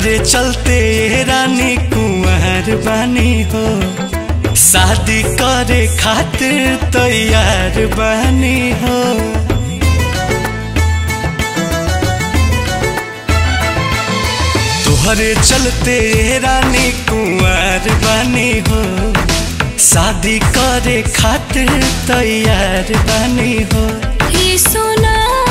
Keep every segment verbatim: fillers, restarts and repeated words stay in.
तुहरे चलते रानी कुंवर बानी हो, शादी करे खातिर तैयार बानी हो। तुहरे चलते रानी कुंवर बानी हो, शादी करे खातिर तैयार बानी हो। ये सोना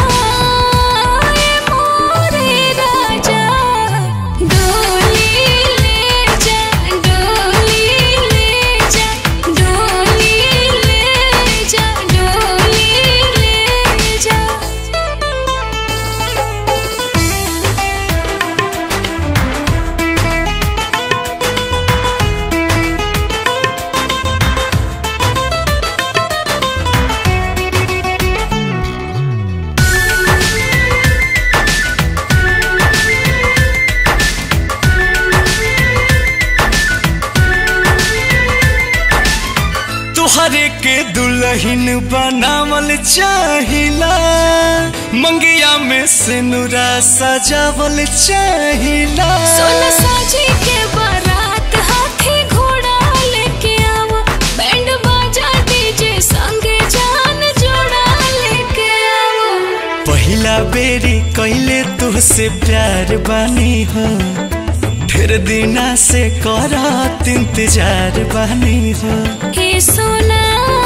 तुहरे के दुल्हन बनावल चाहिला, मंगिया में सिनुरा सजावल चाहिला। सोना साजी के बारात हाथी घोड़ा लेके आओ, बैंड बाजा डीजे संगे जान जोड़ा लेके आओ। पहिला बेरी कइले तुहसे प्यार बानी हो, ढेर दिना से करत इंतजार बानी हो। हे सोना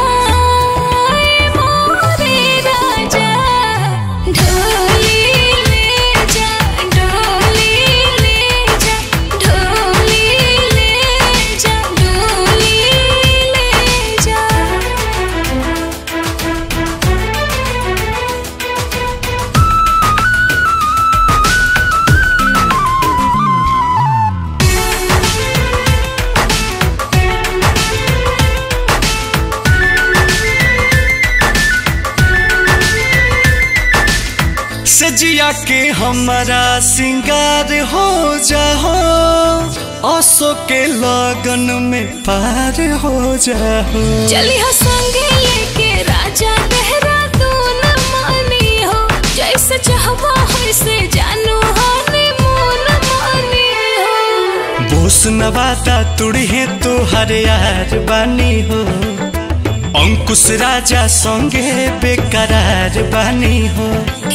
मोरे राजा, ढोली ले जा, ढोली ले जा, ढोली ले जा, ढोली ले जा। सजिया के हमारा सिंगार हो जाओ, आसो के लगन में पार हो जाओ। चली हो संगे लेके राजा देहरादून मानी हो, जैसे चाहबो वैसे जानू हनीमून मानी हो। बोस नवादा तुड़िए तो हर यार बानी हो, अंकुश राजा संगे बेकरार बानी हो।